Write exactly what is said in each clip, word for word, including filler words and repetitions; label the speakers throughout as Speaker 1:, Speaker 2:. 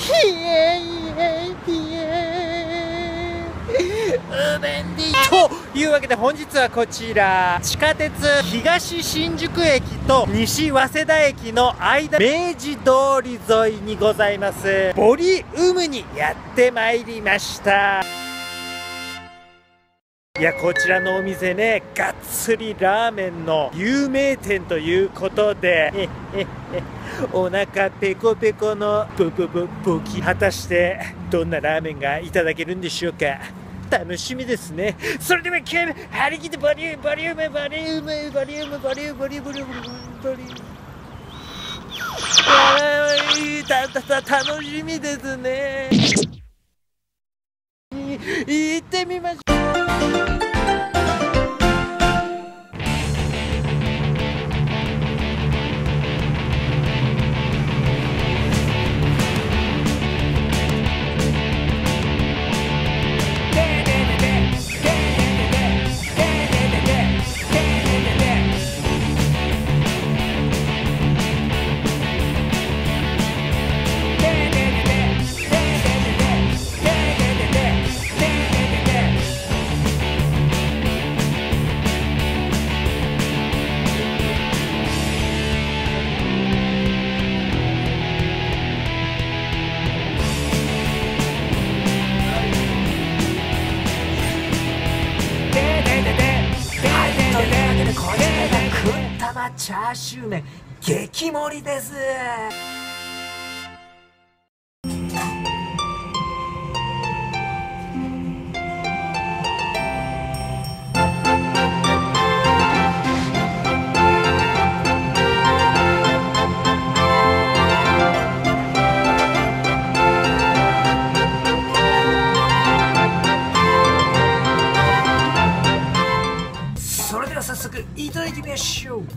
Speaker 1: ひえいえいえうめんでというわけで本日はこちら地下鉄東新宿駅と西早稲田駅の間明治通り沿いにございますボリウムにやってまいりました。いや、こちらのお店ね、がっつりラーメンの有名店ということでお腹ペコペコのボボボボキ、果たしてどんなラーメンがいただけるんでしょうか。楽しみですね。それでは今日も張り切ってボリュームボリュームボリュームボリュームボリュームボリュームボリュームボリュームたたた楽しみですね。行ってみましょう。チャーシュー麺激盛りです。それでは早速いただいてみましょう。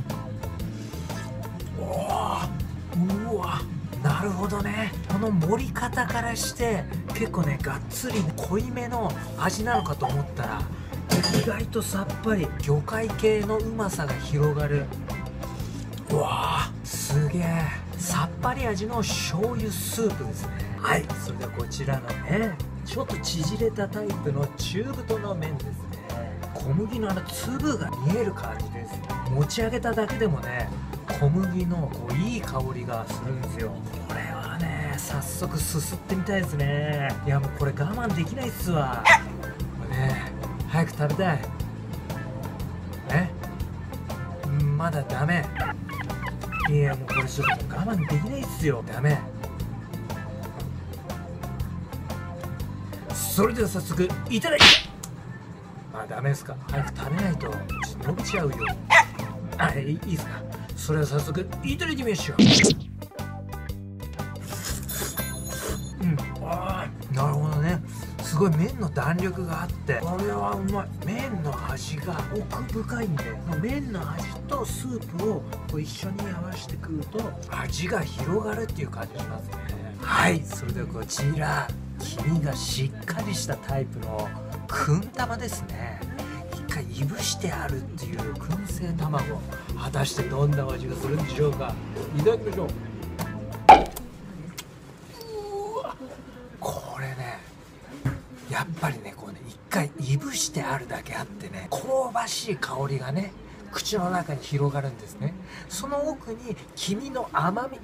Speaker 1: うわ、なるほどね。この盛り方からして結構ねがっつり濃いめの味なのかと思ったら意外とさっぱり魚介系のうまさが広がる。うわー、すげえさっぱり味の醤油スープですね。はい、それではこちらのねちょっと縮れたタイプの中太の麺ですね。小麦のあの粒が見える感じです。持ち上げただけでもね小麦のこういい香りがするんですよ。これはね早速すすってみたいですね。いやもうこれ我慢できないっすわ。これね早く食べたい。えまだダメ。いやもうこれちょっと我慢できないっすよ。ダメ。それでは早速いただきまあダメですか。早く食べないとちょっと伸びちゃうよ。あいいですか。それは早速いただいてみましょう。うん、ああなるほどね。すごい麺の弾力があってこれはうまい。麺の味が奥深いんで麺の味とスープをこう一緒に合わせて食うと味が広がるっていう感じしますね。はい、それではこちら黄身がしっかりしたタイプのくん玉ですね。いぶしてあるっていう燻製卵、果たしてどんな味がするんでしょうか。いただきましょう。うわこれねやっぱりねこうね一回いぶしてあるだけあってね香ばしい香りがね口の中に広がるんですね。その奥に黄身の甘み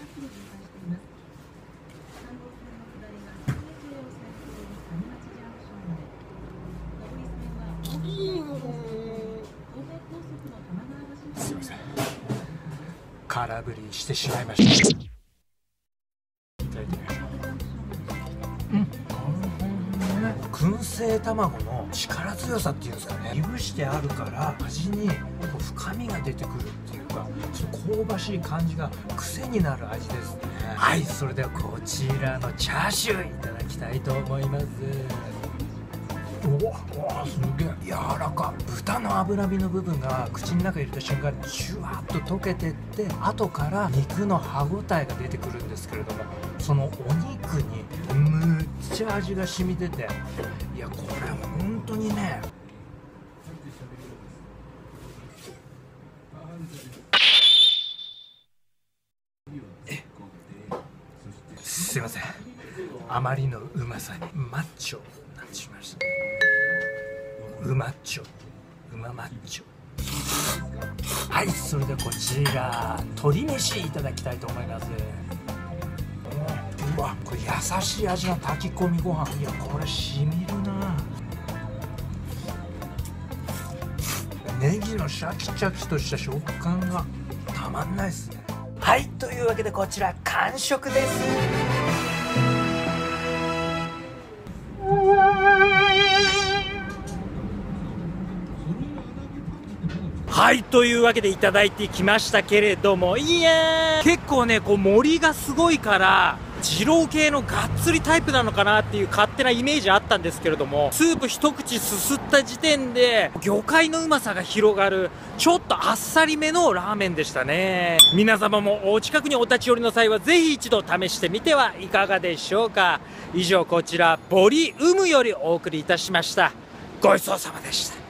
Speaker 1: すいません空振りしてしまいました。いただいてみましょう。うん、燻製卵の力強さっていうんですかねいぶしてあるから味に深みが出てくるっていうかその香ばしい感じが癖になる味ですね。はい、それではこちらのチャーシューいただきたいと思います。おわすげえ柔らか。豚の脂身の部分が口の中に入れた瞬間にシュワッと溶けてって後から肉の歯ごたえが出てくるんですけれどもそのお肉にむっちゃ味が染みてていやこれ本当にねすいませんあまりのうまさにマッチョになってしまいました。うまっちょうまマッチョ。はい、それではこちら鶏飯いただきたいと思います。うわ、これ優しい味の炊き込みご飯。いや、これしみるな。ネギのシャキシャキとした食感がたまんないですね。はい、というわけでこちら完食です。はい、というわけでいただいてきましたけれども、いやー、結構ねこう盛りがすごいから二郎系のがっつりタイプなのかなっていう勝手なイメージあったんですけれども、スープ一口すすった時点で魚介のうまさが広がるちょっとあっさりめのラーメンでしたね。皆様もお近くにお立ち寄りの際はぜひ一度試してみてはいかがでしょうか。以上こちらボリウムよりお送りいたしました。ごちそうさまでした。